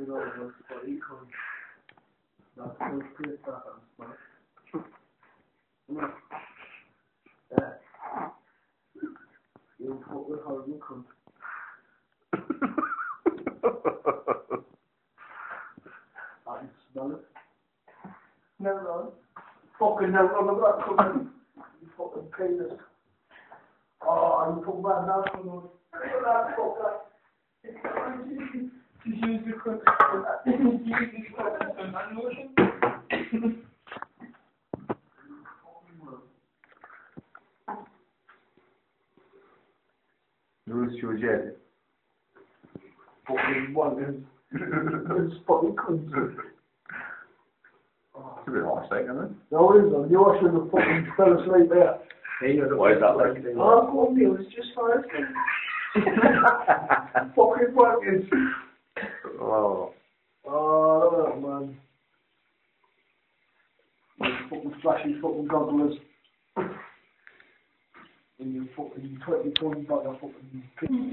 fucking over, but he comes. That's so good stuff, man. Yeah. You fucking horrible cunt. I can smell it. Never on. Fucking never on the back cunt. You fucking penis. Oh, you put bad now for me. Look at that fucker. Just use the cunt. Use this fucking hand motion. Who's your jet? Fucking one is. It's fucking cunt. It's a bit harsh, isn't it? No, it isn't. You should have fucking fell asleep there. Why is that like? Oh, go on, Neil. It's just fine. Fucking workers. Oh. Oh, man. You fucking flashy fucking gogglers. And you fucking 20 by your fucking...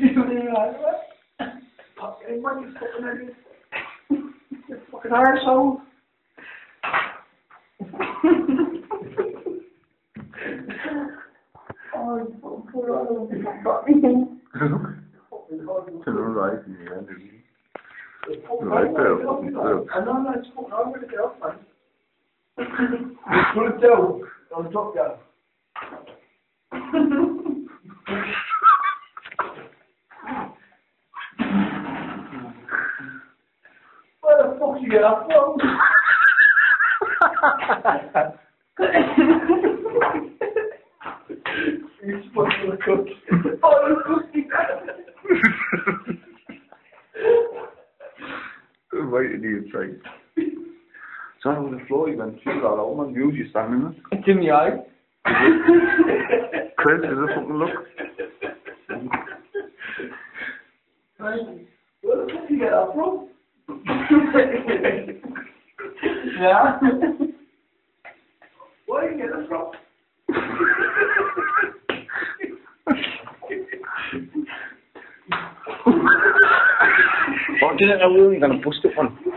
Fucking man, you fucking idiot. You fucking arsehole. Oh, you fucking put it on the fucking It's an alright in the end, isn't it? Right there, fucking I know, no, it's fucking I'm gonna get off, man. Put it down. I'll drop down. Where the fuck you get up from? You're supposed to cook. Oh, you cookie. Right in your face. It's on the floor, you went through that old man. Use your stamina. It's in the eye. Chris, is it fucking look? Right. Where the fuck you get that from? Yeah? Where do you get that from? Oh, didn't know we were going to bust it one.